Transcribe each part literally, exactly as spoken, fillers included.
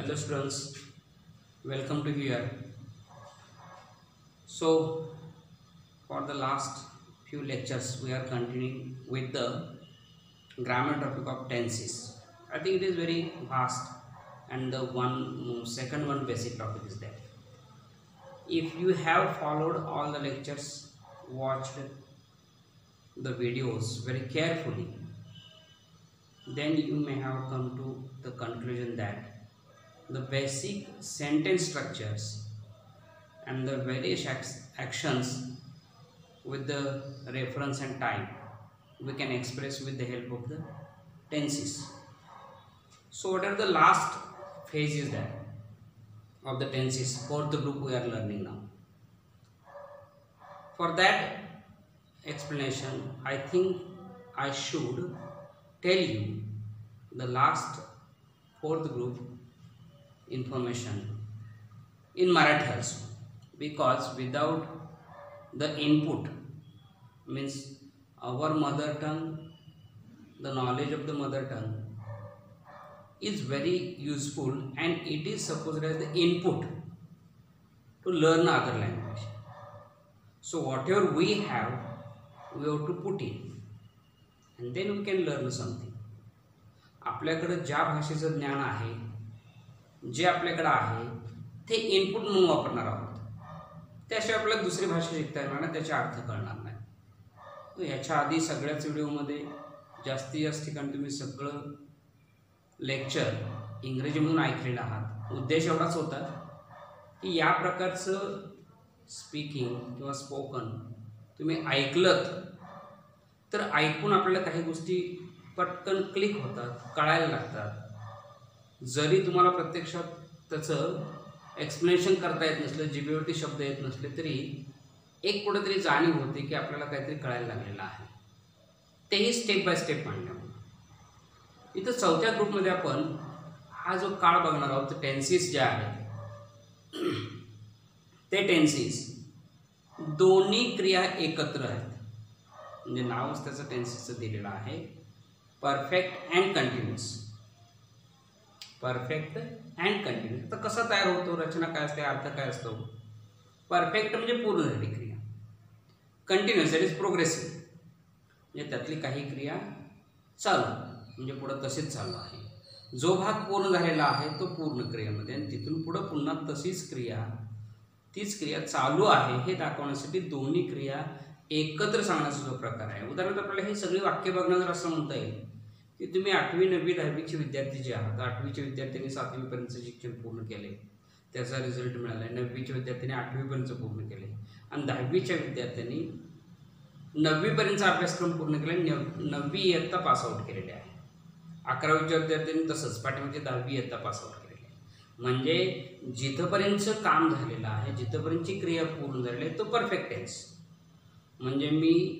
Hello students, welcome to here. So for the last few lectures we are continuing with the grammar topic of tenses. I think it is very vast and the one second one basic topic is there. If you have followed all the lectures, watched the videos very carefully, then you may have come to the conclusion that the basic sentence structures and the various actions with the reference and time we can express with the help of the tenses. So what are the last phases there of the tenses for the group we are learning now? For that explanation, I think I should tell you the last fourth group information in Marathi also, because without the input, means our mother tongue, the knowledge of the mother tongue is very useful and it is supposed as the input to learn other language. So whatever we have, we have to put in and then we can learn something. आपल्याकडे ज्या भाषेचं ज्ञान आहे, जे आपल्याकडे आहे ते input म्हणून वापरणार आहोत. त्याशिवाय आपल्याला दुसरी भाषा शिकता येणार नाही, त्याचा अर्थ कळणार नाही. याच्या आधी सगळ्याच व्हिडिओमध्ये जास्तीत जास्त ठिकाणी तुम्ही सगळं लेक्चर इंग्रजीमधून ऐकलेलं आहात. उद्देश एवढाच होता की या प्रकारचं स्पीकिंग किंवा स्पोकन तुम्ही ऐकलत तर ऐकून आपल्याला काही गोष्टी पटकन क्लिक होतात, कळायला लागतात. जरी तुम्हाला प्रत्यक्षात त्याचं एक्सप्लेनेशन करता येत नसलं, जिभेवरती शब्द येत नसले तरी एक कुठेतरी जाणीव होते की आपल्याला काहीतरी कळायला लागलेलं आहे. तेही स्टेप बाय स्टेप मांडण्यामुळे. इथं चौथ्या ग्रुपमध्ये आपण हा जो काळ बघणार आहोत, ते टेन्सेस जे आहेत ते टेन्सेस दोन्ही क्रिया एकत्र आहेत. म्हणजे नावच त्याचं टेन्सेसचं दिलेलं आहे, perfect and continuous. Perfect and continuous. तर कसा तयार होतो, रचना काय असते, अर्थ काय असतो? परफेक्ट म्हणजे पूर्ण झालेली क्रिया, कंटिन्युअस दॅट इज प्रोग्रेसिव्ह म्हणजे त्यातली काही क्रिया चालू म्हणजे पुढं तसेच चालू आहे. जो भाग पूर्ण झालेला आहे तो पूर्ण क्रियेमध्ये आणि तिथून पुढं पुन्हा तशीच क्रिया, तीच क्रिया चालू आहे हे दाखवण्यासाठी दोन्ही क्रिया एकत्र सांगण्याचा जो प्रकार आहे. उदाहरणार्थ आपल्याला हे सगळी वाक्य बघणं जर असं म्हणता येईल की तुम्ही आठवी नववी दहावीचे विद्यार्थी जे आहात, आठवीच्या विद्यार्थ्यांनी सातवीपर्यंतचं शिक्षण पूर्ण केले, त्याचा रिझल्ट मिळाला आहे. नववीच्या विद्यार्थ्यांनी आठवीपर्यंत पूर्ण केले आणि दहावीच्या विद्यार्थ्यांनी नववीपर्यंतचा अभ्यासक्रम पूर्ण केला, नव नववी इयत्ता पासआउट केलेले आहे. अकरावीच्या विद्यार्थ्यांनी तसंच पाठीमागचे दहावी इयत्ता पासआउट केलेली आहे. म्हणजे जिथंपर्यंतचं काम झालेलं आहे, जिथंपर्यंतची क्रिया पूर्ण झालेली आहे तो परफेक्ट टेन्स. म्हणजे मी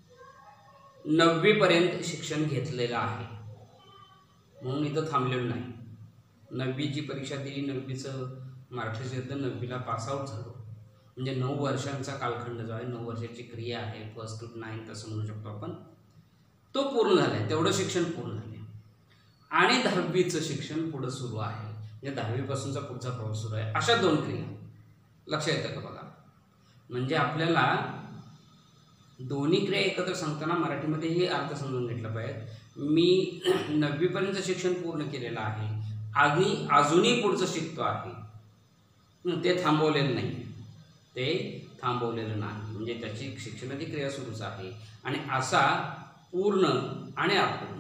नववीपर्यंत शिक्षण घेतलेलं आहे म्हणून इथं थांबलेलं नाही. नववीची परीक्षा दिली, नववीचं मराठी युद्ध नववीला पासआउट झालो म्हणजे नऊ वर्षांचा कालखंड जो आहे, नऊ वर्षाची क्रिया आहे, फर्स्ट टू नाईन्थ असं म्हणू शकतो आपण, तो पूर्ण झाला आहे. तेवढं शिक्षण पूर्ण झाले आणि दहावीचं शिक्षण पुढं सुरू आहे, म्हणजे दहावीपासूनचा पुढचा प्रवास सुरू आहे. अशा दोन क्रिया लक्षात येतं का बघा. म्हणजे आपल्याला दोन्ही क्रिया एकत्र सांगताना मराठीमध्ये हे अर्थ समजून घेतला पाहिजे. मी नववीपर्यंत शिक्षण पूर्ण केलेलं आहे आणि अजूनही पुढचं शिकतो आहे, ते थांबवलेलं नाही, ते थांबवलेलं नाही. म्हणजे त्याची शिक्षणाची क्रिया सुरूच आहे. आणि असा पूर्ण आणि अपूर्ण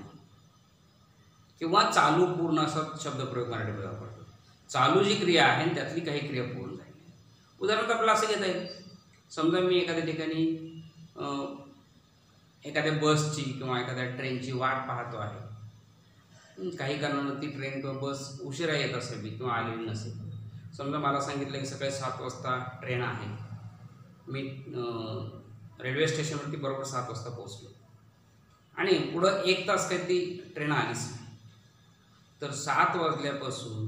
किंवा चालू पूर्ण असा शब्दप्रयोग मराठीमध्ये वापरतो. चालू जी क्रिया आहे त्यातली काही क्रिया पूर्ण झाली. उदाहरणार्थ आपल्याला असं घेता येईल, समजा मी एखाद्या ठिकाणी एखाद्या बसची किंवा एखाद्या ट्रेनची वाट पाहतो आहे. काही कारणानं ती ट्रेन किंवा बस उशिरा येत असेल किंवा आलेली नसेल. समजा मला सांगितलं की सकाळी सात वाजता ट्रेन आहे, मी रेल्वे स्टेशनवरती बरोबर सात वाजता पोहोचलो आणि पुढं एक तास काही ती ट्रेन आलीच नाही. तर सात वाजल्यापासून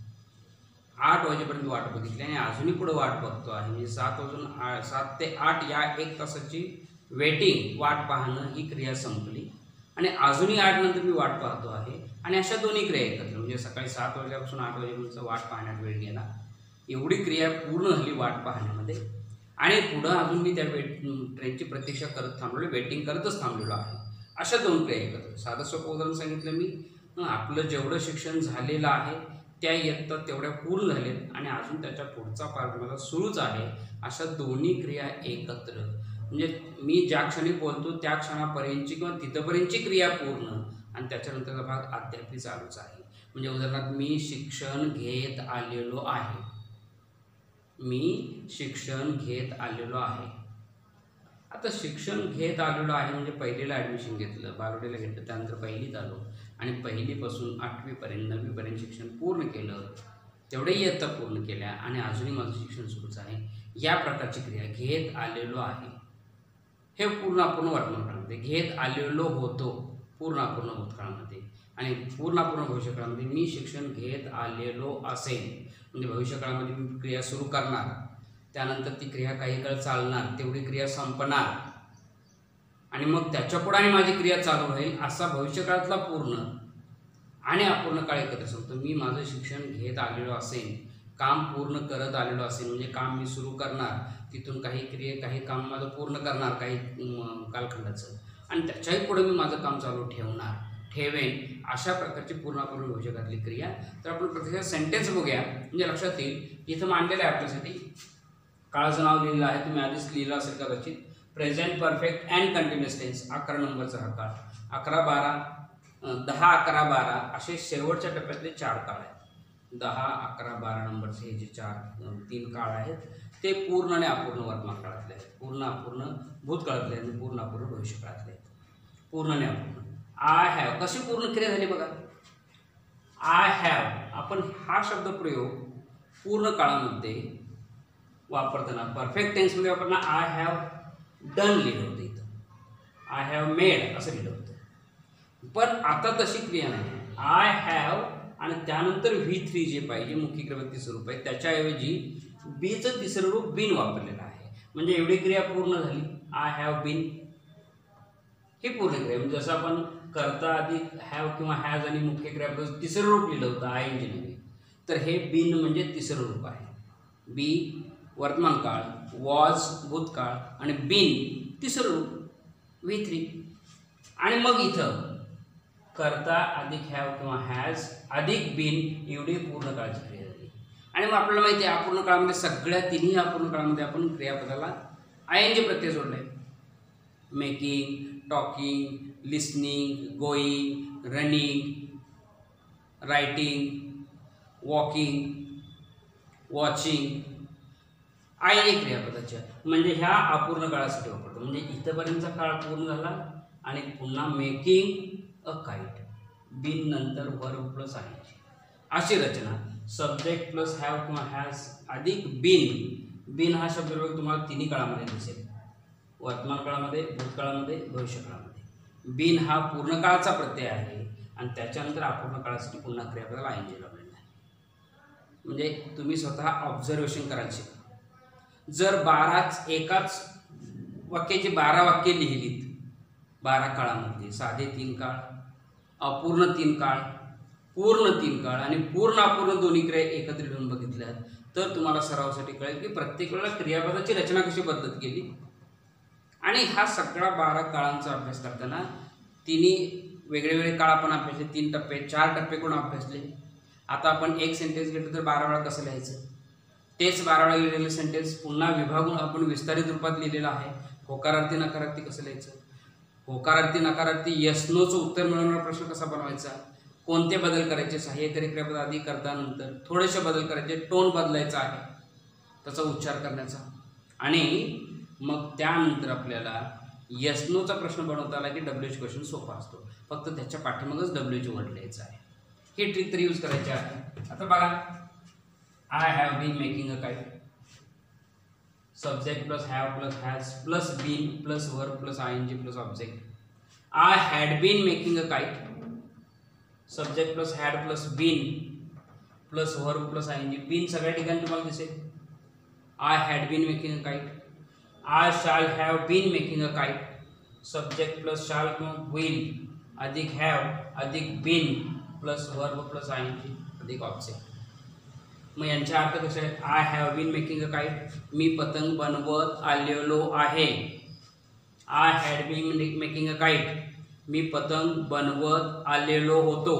आठ वाजेपर्यंत वाट बघितली आणि अजूनही पुढे वाट बघतो आहे. म्हणजे सात वाजून सात ते आठ या एक तासाची वेटिंग वाट पाहणं ही क्रिया संपली आणि अजूनही आठ नंतर मी वाट पाहतो आहे. आणि अशा दोन्ही क्रिया एकत्र, म्हणजे सकाळी सात वाजल्यापासून आठ वाजेपर्यंत वाट पाहण्यात वेळ गेला, एवढी क्रिया पूर्ण झाली वाट पाहण्यामध्ये. आणि पुढं अजून मी त्या वेट ट्रेनची प्रतीक्षा करत थांबलेलो, वेटिंग करतच थांबलेलो आहे. अशा दोन क्रिया एकत्र. साधं सोपं उदाहरण सांगितलं मी, आपलं जेवढं शिक्षण झालेलं आहे त्या इयत्ता तेवढ्या पूर्ण झालेत आणि अजून त्याच्या पुढचा पार्ट मला सुरूच आहे. अशा दोन्ही क्रिया एकत्र, म्हणजे मी ज्या क्षणी बोलतो त्या क्षणापर्यंतची किंवा तिथपर्यंतची क्रिया पूर्ण आणि त्याच्यानंतरचा भाग अद्यापही चालूच आहे. म्हणजे उदाहरणार्थ मी शिक्षण घेत आलेलो आहे, मी शिक्षण घेत आलेलो आहे. आता शिक्षण घेत आलेलो आहे म्हणजे पहिलीला ॲडमिशन घेतलं, बारावीला घेतलं, त्यानंतर पहिलीत आलो आणि पहिलीपासून आठवीपर्यंत नववीपर्यंत शिक्षण पूर्ण केलं, तेवढे इयत्ता पूर्ण केल्या आणि अजूनही माझं शिक्षण सुरूच आहे. या प्रकारची क्रिया घेत आलेलो आहे हे पूर्ण अपूर्ण वर्तमानकाळामध्ये, घेत आलेलो होतो पूर्ण अपूर्ण भूतकाळामध्ये आणि पूर्ण अपूर्ण भविष्यकाळामध्ये मी शिक्षण घेत आलेलो असेन. म्हणजे भविष्यकाळामध्ये मी क्रिया सुरू करणार, त्यानंतर ती क्रिया काही काळ चालणार, तेवढी क्रिया संपणार आणि मग त्याच्या पुढे माझी क्रिया चालू होईल. असा भविष्यकाळातला पूर्ण आणि अपूर्ण काळ एकत्र सांगतो. मी माझं शिक्षण घेत आलेलो असेन, काम पूर्ण करत आलेलो असेल, म्हणजे काम मी सुरू करणार, तिथून काही क्रिया काही काम माझं पूर्ण करणार काही कालखंडाचं आणि त्याच्याही पुढे मी माझं काम चालू ठेवणार ठेवेन. अशा प्रकारची पूर्ण अपूर्ण भविष्यकाळातली क्रिया. तर आपण प्रत्यक्ष सेंटेन्स बघूया, म्हणजे लक्षात येईल. इथं मांडलेलं आहे आपल्यासाठी, काळाचं नाव लिहिलेलं आहे, तुम्ही आधीच लिहिलं असेल कदाचित. Present perfect and continuous tense, अकरा नंबरचा हा काळ. अकरा बारा दहा अकरा बारा असे शेवटच्या टप्प्यातले चार काळ आहेत. दहा अकरा बारा नंबरचे हे जे चार तीन काळ आहेत ते पूर्ण आणि अपूर्ण वर्तमान काळातले आहेत, पूर्ण अपूर्ण भूतकाळातले आहेत, पूर्ण अपूर्ण भविष्यकाळातले आहेत. पूर्ण आणि अपूर्ण. आय हॅव कशी पूर्ण क्रिया झाली बघा. आय हॅव, आपण हा शब्दप्रयोग पूर्ण काळामध्ये वापरताना परफेक्ट टेन्समध्ये वापरताना आय हॅव डन लिहिलं होतं, इथं आय हॅव मेड असं लिहिलं होतं. पण आता तशी क्रिया नाही. आय हॅव आणि त्यानंतर व्ही थ्री जे पाहिजे मुख्य क्रिया तिसरं रूप आहे, त्याच्याऐवजी बीचं तिसरं रूप बिन वापरलेलं आहे. म्हणजे एवढी क्रिया पूर्ण झाली. आय हॅव बीन ही पूर्ण क्रिया. म्हणजे जसं आपण करता आधी हॅव किंवा हॅज आणि मुख्य क्रियापदाचं तिसरं रूप लिहिलं होतं आय एन जी ने, तर हे बिन म्हणजे तिसरं रूप आहे. बी वर्तमान काळ, वॉज भूतकाळ आणि बिन तिसरं रूप व्ही थ्री. आणि मग इथं करता अधिक हॅव किंवा हॅज अधिक बिन एवढी पूर्ण काळाची क्रिया झाली. आणि मग आपल्याला माहिती आहे अपूर्ण काळामध्ये सगळ्या तिन्ही अपूर्ण काळामध्ये आपण क्रियापदाला आय एन जी प्रत्यय जोडला आहे. Making, talking, listening, going, running, writing, walking, watching I N G क्रियापदाच्या, म्हणजे ह्या अपूर्ण काळासाठी वापरतो. म्हणजे इथंपर्यंतचा काळ पूर्ण झाला आणि पुन्हा मेकिंग अ काइट, बिन नंतर verb plus I N G अशी रचना. सब्जेक्ट प्लस हॅव किंवा हॅज अधिक बिन. बिन हा शब्दप्रयोग तुम्हाला तिन्ही काळामध्ये दिसेल, वर्तमान काळामध्ये, भूतकाळामध्ये, भविष्यकाळामध्ये. बिन हा पूर्ण काळाचा प्रत्यय आहे आणि त्याच्यानंतर अपूर्ण काळासाठी पुन्हा क्रियापदाला आय एन जी लावलेला आहे. म्हणजे तुम्ही स्वतः ऑब्झर्वेशन करायला शिका. जर बाराच एकाच वाक्याची बारा वाक्ये लिहिलीत बारा काळामध्ये, साधे तीन काळ, अपूर्ण तीन काळ, पूर्ण तीन काळ आणि पूर्ण अपूर्ण दोन्ही क्रिया एकत्र लिहून बघितल्या तर तुम्हाला सरावासाठी कळेल की प्रत्येक वेळेला क्रियापदाची रचना कशी बदलत गेली. आणि हा सगळा बारा काळांचा अभ्यास करताना तिन्ही वेगळे वेगळे काळ आपण अभ्यासले, तीन टप्पे चार टप्पे कोण अभ्यासले. आता आपण एक सेंटेन्स घेतलं तर बारा वेळा कसं लिहायचं, तेच बारा वेळा लिहिलेलं सेंटेन्स पुन्हा विभागून आपण विस्तारित रूपात लिहिलेलं आहे. होकारार्थी नकारार्थी कसं लिहायचं, होकारार्थी नकारार्थी यस नोचं उत्तर मिळवणारा प्रश्न कसा बनवायचा, कोणते बदल करायचे, सहाय्यकारी क्रियापद आधी करता नंतर थोडेसे बदल करायचे, टोन बदलायचा आहे त्याचा उच्चार करण्याचा. आणि मग त्यानंतर आपल्याला यस नोचा प्रश्न बनवता आला की डब्ल्यू एच क्वेश्चन सोपा असतो, फक्त त्याच्या पाठीमागच डब्ल्यू एच वर्ड लिहायचं आहे. ही ट्रिक तरी यूज करायची आहे. आता बघा, I have been making a kite, subject plus have plus has plus been plus verb plus I N G plus object. I had been making a kite, subject plus had plus been plus verb plus I N G. Been सगळ्या ठिकाणी तुम्हाला दिसेल. I had been making a kite. I shall have been making a kite, subject plus shall किंवा will अधिक have अधिक been plus verb plus I N G अधिक object. मग यांचे अर्थ कसे आहेत? I have been making a kite, मी पतंग बनवत आलेलो आहे. I had been making a kite, मी पतंग बनवत आलेलो होतो.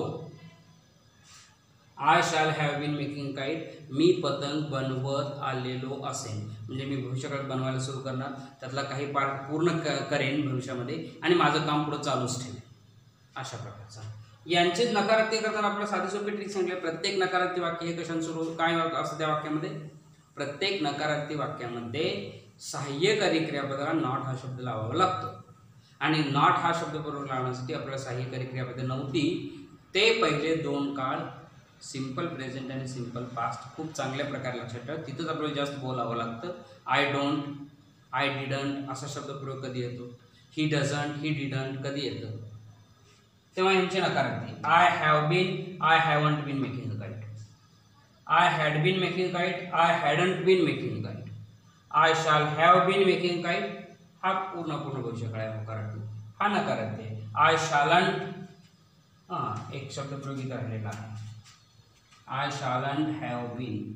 I shall have been making kite, मी पतंग बनवत आलेलो असेन. म्हणजे मी भविष्यकाळात बनवायला सुरू करणार, त्यातला काही पार्ट पूर्ण क करेन भविष्यामध्ये आणि माझं काम पुढं चालूच ठेवेन, अशा प्रकारचा. यांचे नकारार्थी करताना आपल्याला साधी सोपी ट्रिक सांगितली. प्रत्येक नकारार्थी वाक्य हे कशाने सुरू काय असतं त्या वाक्यामध्ये? प्रत्येक नकारार्थी वाक्यामध्ये सहाय्यकारी क्रियापदाला नॉट हा शब्द लावावा लागतो. आणि नॉट हा शब्द बरोबर लावण्यासाठी आपल्याला सहाय्यकारी क्रियापदे नव्हती. ते पहिले दोन काळ सिंपल प्रेझेंट आणि सिंपल पास्ट खूप चांगल्या प्रकारे लक्षात ठेवा. तिथंच आपल्याला जास्त बोलावं लागतं. आय डोंट, आय डिडंट असा शब्दप्रयोग कधी येतो? ही डझंट, ही डिडंट कधी येतं? तेव्हा यांचे नकारार्थी. I have been, I haven't been making a kite. I had been making a kite, I hadn't been making a kite. I shall have been making a kite हा पूर्ण पूर्ण भविष्यकाळ आहे नकारार्थी. हा नकारार्थी आहे. आय शॅलंट, हां एक शब्दप्रयोग इथं राहिलेला आहे. I shan't have been,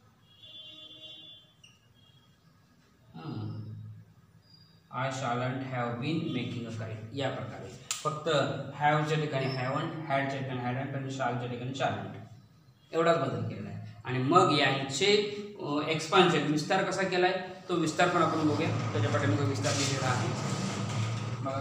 I shan't have been making a kite या प्रकारे. फक्त हॅवच्या ठिकाणी हॅवंट, हॅडच्या ठिकाणी हॅडंट आणि शालच्या ठिकाणी शालंट एवढाच बदल केलेला आहे. आणि मग यांचे एक्सपान्शन विस्तार कसा केला आहे तो विस्तार पण आपण बघूया. त्याच्या पाठीमागे विस्तार लिहिलेला आहे बघा.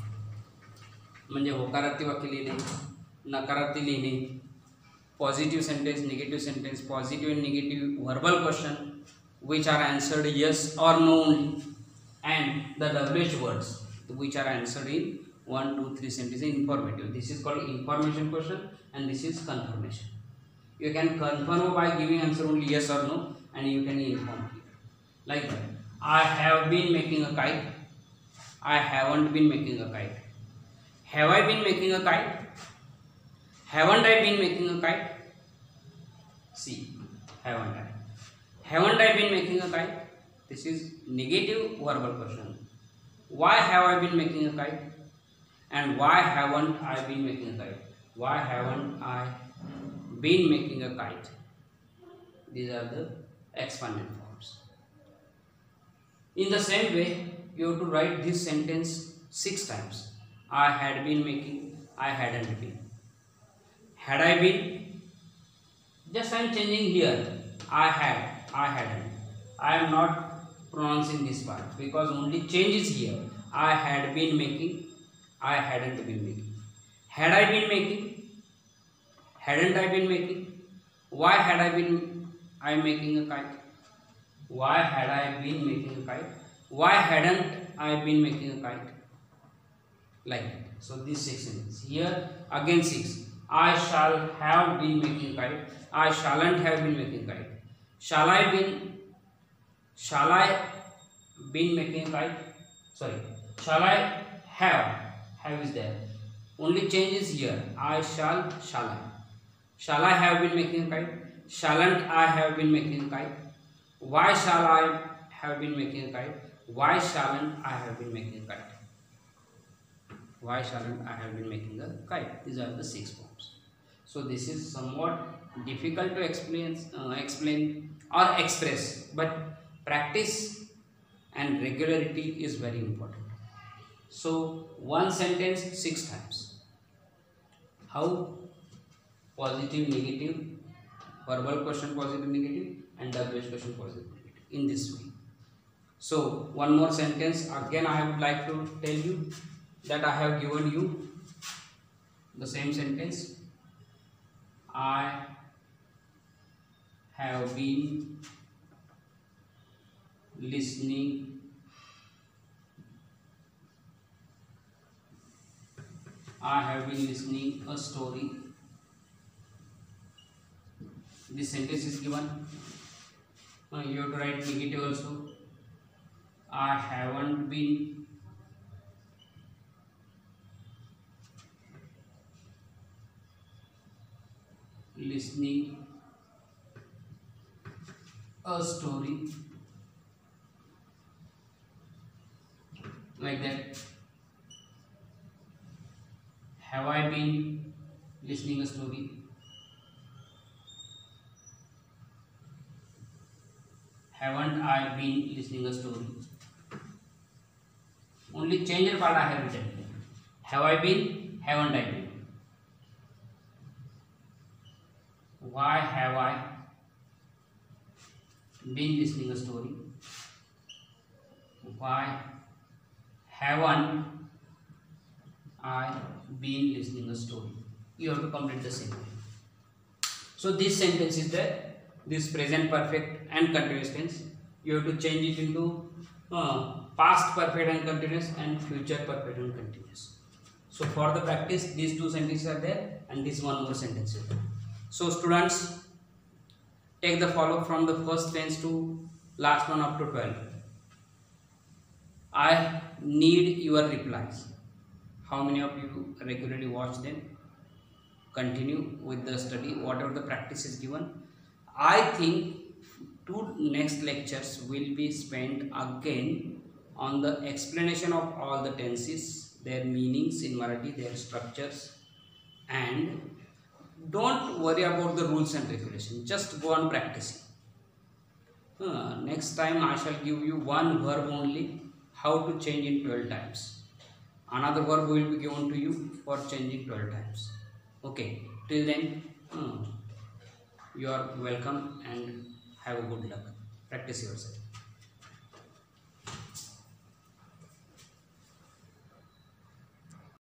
म्हणजे होकारार्थी वाक्य लिहिणे, नकारार्थी लिहिणे, positive sentence, negative sentence, positive and negative verbal question which are answered yes or no only, and the W H words which are answered in one, two, three sentences informative. This is called information question and this is confirmation. You can confirm by giving answer only yes or no, and you can inform. Like that. I have been making a kite. I haven't been making a kite. Have I been making a kite? Haven't I been making a kite? See, haven't I? Haven't I been making a kite? This is negative verbal question. Why have I been making a kite? And why haven't I been making a kite? Why haven't I been making a kite? These are the expanded forms. In the same way, you have to write this sentence six times. I had been making, I hadn't been. Had I been? Just I am changing here. I had, I hadn't. I am not pronouncing this part because only change is here. I had been making, I hadn't been making. Had I been making? Hadn't I been making? Why had I been I making a kite? Why had I been making a kite? Why hadn't I been making a kite? Like that. So these six sentences. Here again six. I shall have been making a kite. I shalln't have been making a kite. Shall I been? Shall I been making a kite? Sorry. Shall I have? Have is there. Only change is here. I shall, shall I. Shall I have been making a kite? Shalln't I have been making a kite? Why shall I have been making a kite? Why shalln't I have been making a kite? Why shalln't I have been making a kite? These are the six forms. So this is somewhat difficult to explain, uh, explain or express, but practice and regularity is very important. So one sentence six times. How? Positive, negative, verbal question positive, negative, and W H question positive, negative. In this way. So one more sentence. Again, I would like to tell you that I have given you the same sentence. I have been listening I have been listening a story. This sentence is given. Uh, you have to write negative also. I haven't been listening a story. Like that. been listening a story? Haven't I been listening a story? Only changer part I have written. Have I been? Haven't I been? Why have I been listening a story? Why haven't I been listening a story? You have to complete the same. So this sentence is there. This present perfect and continuous tense. You have to change it into uh, past perfect and continuous and future perfect and continuous. So for the practice, these two sentences are there and this one more sentence is there. So students, take the follow from the first tense to last one up to twelve. I need your replies. How many of you regularly watch them? Continue with the study, whatever the practice is given. I think two next lectures will be spent again on the explanation of all the tenses, their meanings in Marathi, their structures, and don't worry about the rules and regulations. Just go on practicing. Uh, next time I shall give you one verb only, how to change in twelve times. Another verb will be given to you for changing twelve times. Okay, till then, uh, you are welcome and have a good luck. Practice yourself.